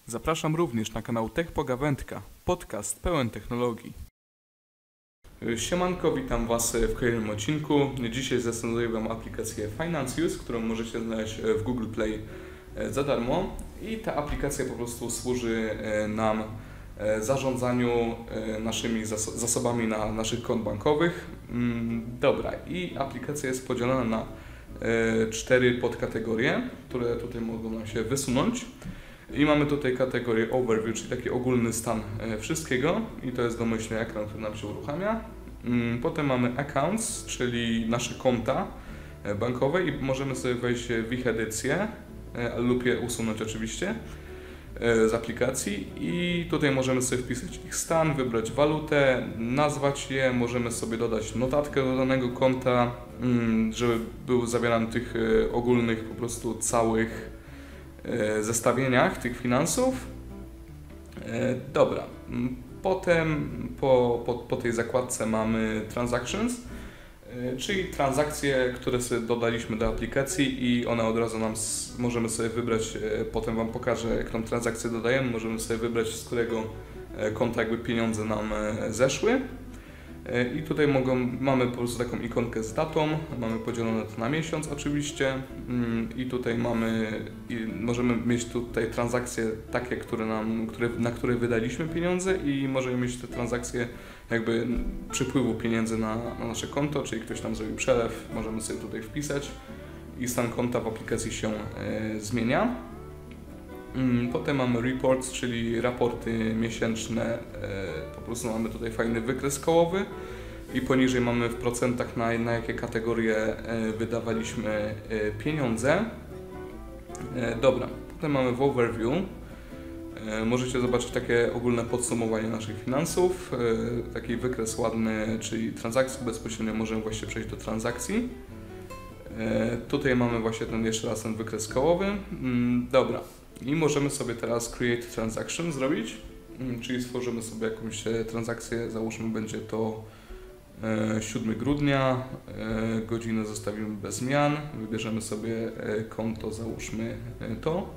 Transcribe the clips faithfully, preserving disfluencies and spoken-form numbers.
Zapraszam również na kanał Tech Pogawędka, podcast pełen technologii. Siemanko, witam Was w kolejnym odcinku. Dzisiaj zaprezentuję Wam aplikację Financius, którą możecie znaleźć w Google Play za darmo. I ta aplikacja po prostu służy nam zarządzaniu naszymi zasobami na naszych kont bankowych. Dobra, i aplikacja jest podzielona na cztery podkategorie, które tutaj mogą nam się wysunąć. I mamy tutaj kategorię Overview, czyli taki ogólny stan wszystkiego i to jest domyślny ekran, który nam się uruchamia. Potem mamy Accounts, czyli nasze konta bankowe i możemy sobie wejść w ich edycję lub je usunąć oczywiście z aplikacji i tutaj możemy sobie wpisać ich stan, wybrać walutę, nazwać je, możemy sobie dodać notatkę do danego konta, żeby był zawierany w tych ogólnych po prostu całych zestawieniach tych finansów. Dobra, potem po, po, po tej zakładce mamy Transactions, czyli transakcje, które sobie dodaliśmy do aplikacji i one od razu nam, możemy sobie wybrać, potem Wam pokażę, jak tą transakcję dodajemy, możemy sobie wybrać, z którego konta jakby pieniądze nam zeszły. I tutaj mogą, mamy po prostu taką ikonkę z datą, mamy podzielone to na miesiąc oczywiście i tutaj mamy, i możemy mieć tutaj transakcje takie, które nam, które, na które wydaliśmy pieniądze i możemy mieć te transakcje jakby przypływu pieniędzy na, na nasze konto, czyli ktoś nam zrobił przelew, możemy sobie tutaj wpisać i stan konta w aplikacji się e, zmienia. Potem mamy reports, czyli raporty miesięczne, po prostu mamy tutaj fajny wykres kołowy i poniżej mamy w procentach na, na jakie kategorie wydawaliśmy pieniądze. Dobra, potem mamy w overview, możecie zobaczyć takie ogólne podsumowanie naszych finansów, taki wykres ładny, czyli transakcji, bezpośrednio możemy właśnie przejść do transakcji. Tutaj mamy właśnie ten jeszcze raz ten wykres kołowy. Dobra. I możemy sobie teraz Create Transaction zrobić, czyli stworzymy sobie jakąś transakcję, załóżmy będzie to siódmego grudnia, godzinę zostawimy bez zmian, wybierzemy sobie konto, załóżmy to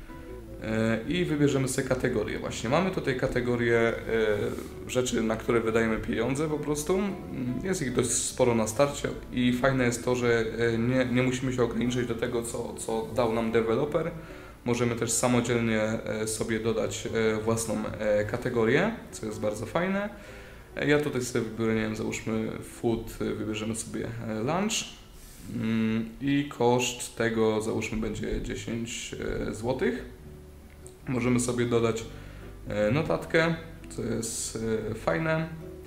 i wybierzemy sobie kategorię. Właśnie mamy tutaj kategorię rzeczy, na które wydajemy pieniądze po prostu, jest ich dość sporo na starcie i fajne jest to, że nie, nie musimy się ograniczyć do tego, co, co dał nam deweloper. Możemy też samodzielnie sobie dodać własną kategorię, co jest bardzo fajne. Ja tutaj sobie wybiorę, nie wiem, załóżmy food, wybierzemy sobie lunch i koszt tego, załóżmy, będzie dziesięć złotych. Możemy sobie dodać notatkę, co jest fajne.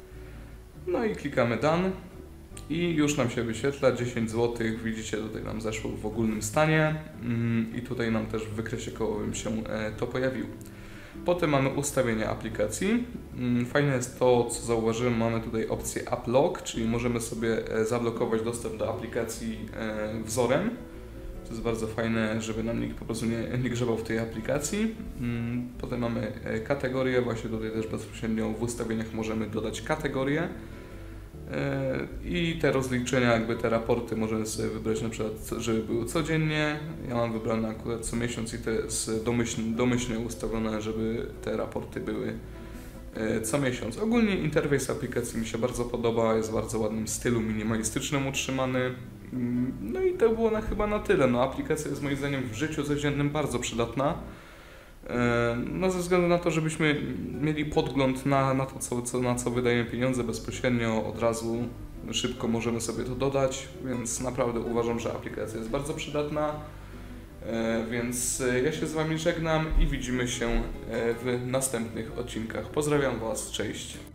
No i klikamy Done. I już nam się wyświetla dziesięć złotych, widzicie, tutaj nam zeszło w ogólnym stanie i tutaj nam też w wykresie kołowym się to pojawiło. Potem mamy ustawienia aplikacji. Fajne jest to, co zauważyłem, mamy tutaj opcję App Lock, czyli możemy sobie zablokować dostęp do aplikacji wzorem. To jest bardzo fajne, żeby nam nikt po prostu nie, nie grzebał w tej aplikacji. Potem mamy kategorie, właśnie tutaj też bezpośrednio w ustawieniach możemy dodać kategorie. I te rozliczenia, jakby te raporty możemy sobie wybrać na przykład, żeby były codziennie. Ja mam wybrane akurat co miesiąc i to jest domyślnie, domyślnie ustawione, żeby te raporty były co miesiąc. Ogólnie interfejs aplikacji mi się bardzo podoba, jest w bardzo ładnym stylu minimalistycznym utrzymany. No i to było na, chyba na tyle. No, aplikacja jest moim zdaniem w życiu codziennym bardzo przydatna. No, ze względu na to, żebyśmy mieli podgląd na, na to, co, co, na co wydajemy pieniądze bezpośrednio, od razu szybko możemy sobie to dodać, więc naprawdę uważam, że aplikacja jest bardzo przydatna. Więc ja się z Wami żegnam i widzimy się w następnych odcinkach. Pozdrawiam Was, cześć!